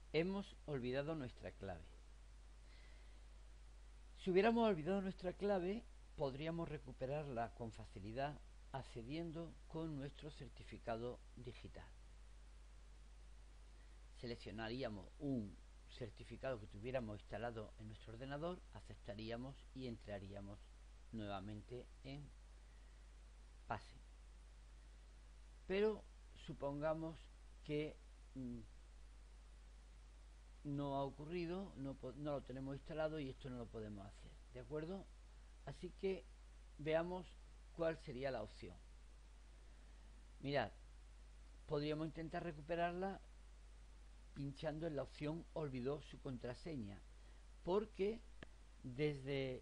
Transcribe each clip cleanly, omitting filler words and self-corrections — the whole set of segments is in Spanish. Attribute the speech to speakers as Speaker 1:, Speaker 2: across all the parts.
Speaker 1: Hemos olvidado nuestra clave. Si hubiéramos olvidado nuestra clave, podríamos recuperarla con facilidad accediendo con nuestro certificado digital. Seleccionaríamos un certificado que tuviéramos instalado en nuestro ordenador, aceptaríamos y entraríamos nuevamente en Pase. Pero supongamos que no ha ocurrido, no lo tenemos instalado y esto no lo podemos hacer, ¿de acuerdo? Así que veamos cuál sería la opción. Mirad, podríamos intentar recuperarla pinchando en la opción olvidó su contraseña, porque desde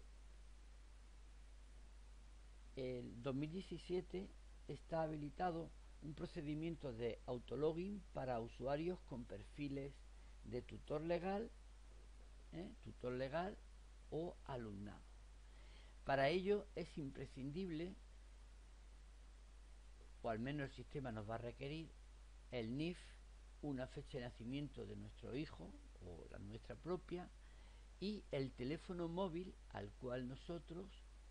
Speaker 1: el 2017 está habilitado un procedimiento de autologin para usuarios con perfiles de tutor legal o alumnado. Para ello es imprescindible, o al menos el sistema nos va a requerir, el NIF, una fecha de nacimiento de nuestro hijo o la nuestra propia, y el teléfono móvil al cual nosotros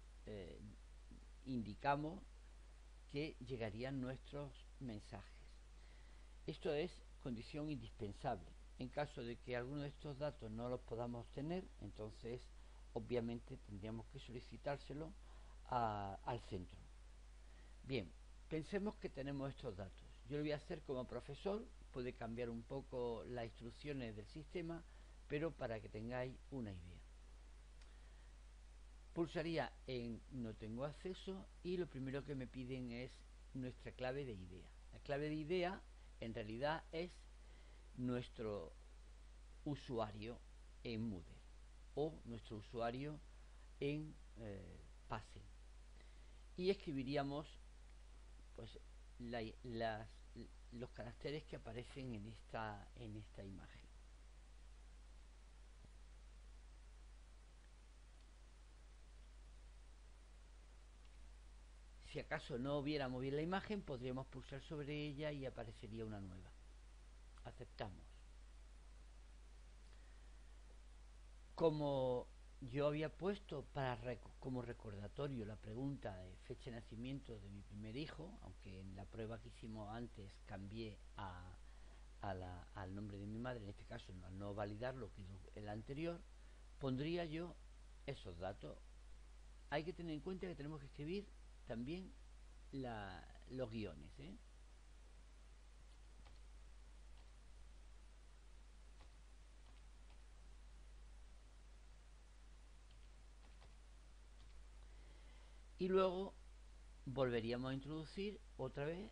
Speaker 1: indicamos que llegarían nuestros mensajes. Esto es condición indispensable. En caso de que alguno de estos datos no los podamos obtener, entonces obviamente tendríamos que solicitárselo al centro. Bien, pensemos que tenemos estos datos. Yo lo voy a hacer como profesor, puede cambiar un poco las instrucciones del sistema, pero para que tengáis una idea. Pulsaría en no tengo acceso y lo primero que me piden es nuestra clave de idea. La clave de idea en realidad es nuestro usuario en Moodle o nuestro usuario en Pase, y escribiríamos pues los caracteres que aparecen en esta imagen. Si acaso no viéramos bien la imagen, podríamos pulsar sobre ella y aparecería una nueva. Aceptamos. Como yo había puesto como recordatorio la pregunta de fecha de nacimiento de mi primer hijo, aunque en la prueba que hicimos antes cambié al nombre de mi madre, en este caso al no validarlo, que es el anterior, pondría yo esos datos. Hay que tener en cuenta que tenemos que escribir también los guiones, y luego volveríamos a introducir otra vez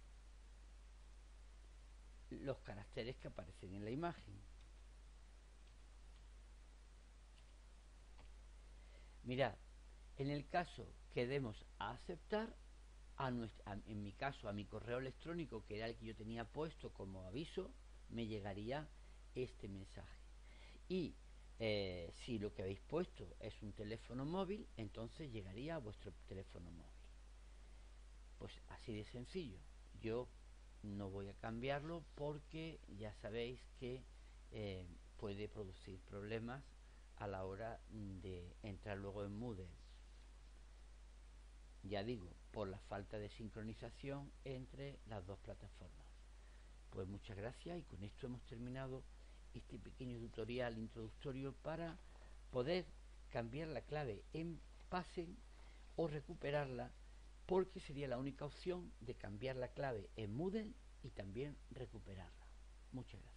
Speaker 1: los caracteres que aparecen en la imagen. Mirad, en el caso que demos a aceptar, en mi caso a mi correo electrónico, que era el que yo tenía puesto como aviso, me llegaría este mensaje. Y si lo que habéis puesto es un teléfono móvil, entonces llegaría a vuestro teléfono móvil. Pues así de sencillo. Yo no voy a cambiarlo porque ya sabéis que puede producir problemas a la hora de entrar luego en Moodle. Ya digo, por la falta de sincronización entre las dos plataformas. Pues muchas gracias, y con esto hemos terminado este pequeño tutorial introductorio para poder cambiar la clave en Pase o recuperarla, porque sería la única opción de cambiar la clave en Moodle y también recuperarla. Muchas gracias.